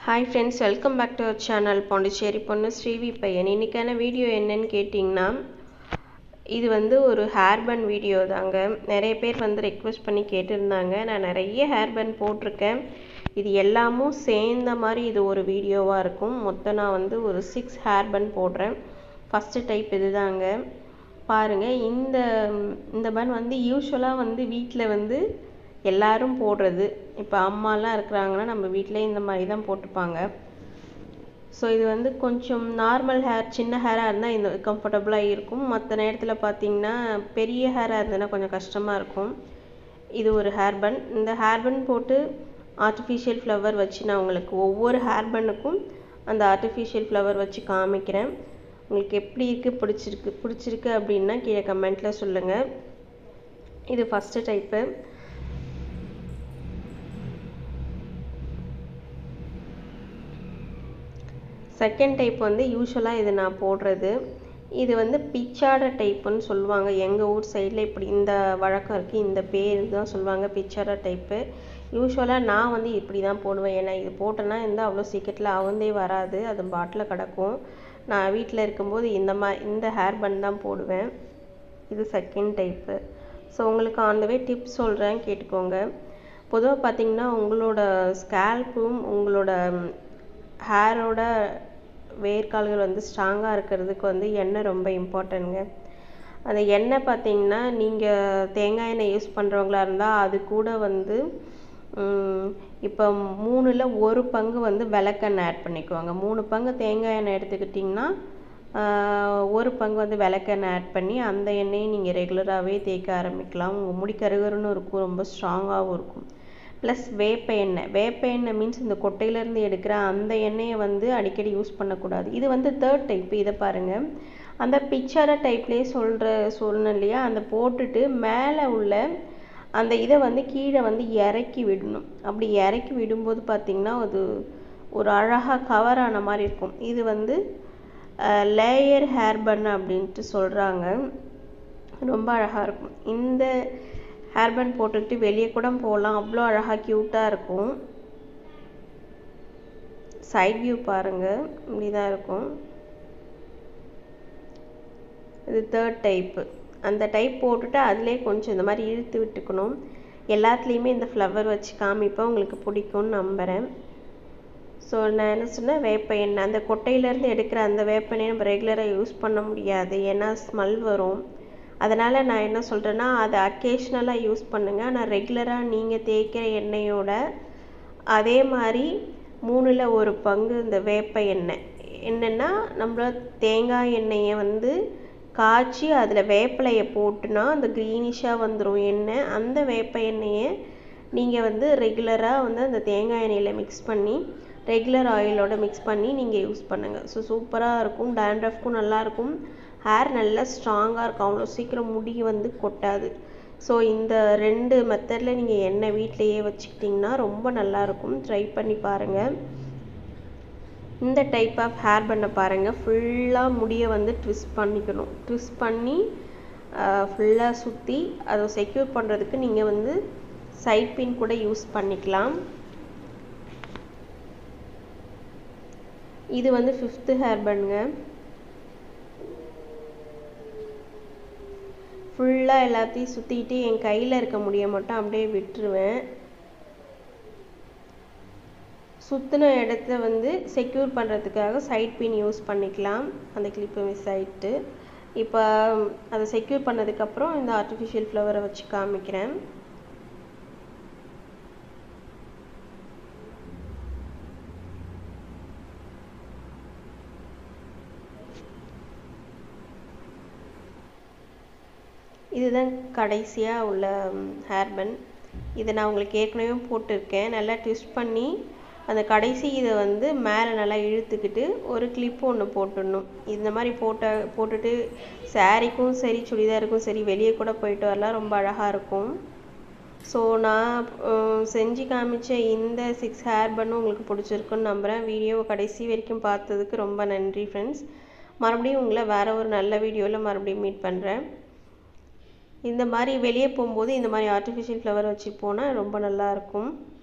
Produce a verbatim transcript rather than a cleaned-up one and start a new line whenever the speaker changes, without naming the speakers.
Hi friends, welcome back to our channel Ponnu Srivi Paiyan. இன்னைக்கான video என்னன்னு கேட்டிங்கன்னா, இது வந்து ஒரு ஹேர் பன் வீடியோ தாங்க. நிறைய பேர் வந்து ரெக்வெஸ்ட் பண்ணி கேட்டிருந்தாங்க. நான் நிறைய ஹேர் பன் போட்டிருக்கேன். இது எல்லாமும் சேர்ந்த மாதிரி இது ஒரு வீடியோவாக இருக்கும். மொத்தம் நான் வந்து ஒரு சிக்ஸ் ஹேர் பன் போடுறேன். ஃபஸ்ட்டு டைப் இது தாங்க. பாருங்கள், இந்த இந்த பன் வந்து யூஸ்வலாக வந்து வீட்டில் வந்து எல்லாரும் போடுறது. இப்போ அம்மாலாம் இருக்கிறாங்கன்னா நம்ம வீட்டிலே இந்த மாதிரி தான் போட்டுப்பாங்க. ஸோ இது வந்து கொஞ்சம் நார்மல் ஹேர், சின்ன ஹேராக இருந்தால் இந்த கம்ஃபர்டபுளாக இருக்கும். மற்ற நேரத்தில் பார்த்திங்கன்னா பெரிய ஹேராக இருந்ததுன்னா கொஞ்சம் கஷ்டமாக இருக்கும். இது ஒரு ஹேர் பன். இந்த ஹேர் பன் போட்டு ஆர்டிஃபிஷியல் ஃப்ளவர் வச்சு நான் உங்களுக்கு ஒவ்வொரு ஹேர் பன்னுக்கும் அந்த ஆர்டிஃபிஷியல் ஃப்ளவர் வச்சு காமிக்கிறேன். உங்களுக்கு எப்படி இருக்குது, பிடிச்சிருக்கு பிடிச்சிருக்கு அப்படின்னா கீழே கமெண்ட்டில் சொல்லுங்கள். இது ஃபஸ்ட்டு டைப்பு. செகண்ட் டைப் வந்து யூஸ்வலாக இது நான் போடுறது. இது வந்து பிச்சாட டைப்புன்னு சொல்லுவாங்க. எங்கள் ஊர் சைடில் இப்படி இந்த வழக்கம் இருக்குது. இந்த பேர் தான் சொல்லுவாங்க, பிச்சாட டைப்பு. யூஸ்வலாக நான் வந்து இப்படி தான் போடுவேன். ஏன்னா இது போட்டேன்னா இந்த அவ்வளோ சீக்கிரத்தில் அவந்தே வராது, அது பாட்டில் கிடக்கும். நான் வீட்டில் இருக்கும்போது இந்த மாதிரி இந்த ஹேர் பன் தான் போடுவேன். இது செகண்ட் டைப்பு. ஸோ உங்களுக்கு ஆன் த வே டிப்ஸ் சொல்கிறேன், கேட்டுக்கோங்க. பொதுவாக பார்த்திங்கன்னா உங்களோட ஸ்கேல்ப்பும் உங்களோட ஹேரோட வேர்க்கால்கள் வந்து ஸ்ட்ராங்காக இருக்கிறதுக்கு வந்து எண்ணெய் ரொம்ப இம்பார்ட்டன்ட்ங்க. அந்த எண்ணெய் பார்த்திங்கன்னா நீங்கள் தேங்காய் எண்ணெய் யூஸ் பண்ணுறவங்களா இருந்தால் அது கூட வந்து இப்போ மூணில் ஒரு பங்கு வந்து விளக்கெண்ணெய் ஆட் பண்ணிக்குவாங்க. மூணு பங்கு தேங்காய் எண்ணெய் எடுத்துக்கிட்டிங்கன்னா ஒரு பங்கு வந்து விளக்கெண்ணெய் ஆட் பண்ணி அந்த எண்ணெயை நீங்கள் ரெகுலராகவே தேய்க்க ஆரம்பிக்கலாம். உங்கள் முடி கருகருன்னு இருக்கும், ரொம்ப ஸ்ட்ராங்காகவும் இருக்கும். ப்ளஸ் வேப்ப எண்ணெய். வேப்ப எண்ணெய் மீன்ஸ் இந்த கொட்டையிலேருந்து எடுக்கிற அந்த எண்ணெயை வந்து அடிக்கடி யூஸ் பண்ணக்கூடாது. இது வந்து தேர்ட் டைப்பு. இதை பாருங்கள், அந்த பிக்சரை டைப்லேயே சொல்கிற சொல்லணும் இல்லையா, அந்த போட்டுட்டு மேலே உள்ள அந்த இதை வந்து கீழே வந்து இறக்கி விடணும். அப்படி இறக்கி விடும்போது பார்த்திங்கன்னா அது ஒரு அழகாக கவர் ஆன மாதிரி இருக்கும். இது வந்து லேயர் ஹேர் பன் அப்படின்ட்டு சொல்கிறாங்க. ரொம்ப அழகாக இருக்கும். இந்த ஹேர் பன் போட்டுக்கிட்டு வெளியே கூட போகலாம், அவ்வளோ அழகாக க்யூட்டாக இருக்கும். சைட் வியூ பாருங்கள், இப்படி தான் இருக்கும். இது தேர்ட் டைப்பு. அந்த டைப் போட்டுட்டு அதிலே கொஞ்சம் இந்த மாதிரி இழுத்து விட்டுக்கணும். எல்லாத்துலேயுமே இந்த ஃப்ளவர் வச்சு காமிப்பேன், உங்களுக்கு பிடிக்கும்னு நம்புகிறேன். ஸோ நான் என்ன சொன்னேன், வேப்ப எண்ணெய். அந்த கொட்டையிலேருந்து எடுக்கிற அந்த வேப்ப எண்ணெய் நம்ம ரெகுலராக யூஸ் பண்ண முடியாது, ஏன்னா ஸ்மெல் வரும். அதனால் நான் என்ன சொல்கிறேன்னா, அதை அக்கேஷ்னலாக யூஸ் பண்ணுங்கள். ஆனால் ரெகுலராக நீங்கள் தேய்க்கிற எண்ணெயோட அதே மாதிரி மூணில் ஒரு பங்கு இந்த வேப்ப எண்ணெய். என்னென்னா நம்ம தேங்காய் எண்ணெயை வந்து காய்ச்சி அதில் வேப்பிலையை போட்டுனா அந்த க்ரீனிஷாக வந்துடும் எண்ணெய். அந்த வேப்ப எண்ணெயை நீங்கள் வந்து ரெகுலராக வந்து அந்த தேங்காய் எண்ணெயில் மிக்ஸ் பண்ணி ரெகுலர் ஆயிலோட மிக்ஸ் பண்ணி நீங்கள் யூஸ் பண்ணுங்கள். ஸோ சூப்பராக இருக்கும். டேண்ட்ரஃப்க்கும் நல்லாயிருக்கும், ஹேர் நல்லா ஸ்ட்ராங்காக இருக்கும், அவ்வளோ சீக்கிரம் முடி வந்து கொட்டாது. ஸோ இந்த ரெண்டு மெத்தடில் நீங்கள் எண்ணெய் வீட்டிலையே வச்சுக்கிட்டிங்கன்னா ரொம்ப நல்லாயிருக்கும். ட்ரை பண்ணி பாருங்கள். இந்த டைப் ஆஃப் ஹேர் பண்ண பாருங்கள். ஃபுல்லாக முடியை வந்து ட்விஸ்ட் பண்ணிக்கணும். ட்விஸ்ட் பண்ணி ஃபுல்லாக சுற்றி அதை செக்யூர் பண்ணுறதுக்கு நீங்கள் வந்து சைட் பின் கூட யூஸ் பண்ணிக்கலாம். இது வந்து ஃபிஃப்த்து ஹேர் பண்ணுங்க. ஃபுல்லாக எல்லாத்தையும் சுற்றிட்டு என் கையில் இருக்க முடிய மட்டும் அப்படியே விட்டுருவேன். சுற்றின இடத்த வந்து செக்யூர் பண்ணுறதுக்காக சைட் பின் யூஸ் பண்ணிக்கலாம். அந்த கிளிப்பு மிஸ் ஆகிட்டு இப்போ அதை செக்யூர் பண்ணதுக்கப்புறம் இந்த ஆர்டிஃபிஷியல் ஃப்ளவரை வச்சு காமிக்கிறேன். இதுதான் கடைசியாக உள்ள ஹேர் பன். இதை நான் உங்களுக்கு ஏற்கனவே போட்டிருக்கேன். நல்லா ட்விஸ்ட் பண்ணி அந்த கடைசி இதை வந்து மேலே நல்லா இழுத்துக்கிட்டு ஒரு கிளிப்பு ஒன்று போட்டுடணும். இந்த மாதிரி போட்ட போட்டுட்டு சாரீக்கும் சரி சுடிதாருக்கும் சரி வெளியே கூட போயிட்டு வரலாம், ரொம்ப அழகாக இருக்கும். ஸோ நான் செஞ்சு காமிச்ச இந்த சிக்ஸ் ஹேர் பன்னும் உங்களுக்கு பிடிச்சிருக்குன்னு நம்புகிறேன். வீடியோவை கடைசி வரைக்கும் பார்த்ததுக்கு ரொம்ப நன்றி ஃப்ரெண்ட்ஸ். மறுபடியும் உங்களை வேறு ஒரு நல்ல வீடியோவில் மறுபடியும் மீட் பண்ணுறேன். இந்த மாதிரி வெளியே போகும்போது இந்த மாதிரி ஆர்டிஃபிஷியல் ஃப்ளவர் வச்சு போனால் ரொம்ப நல்லாயிருக்கும்.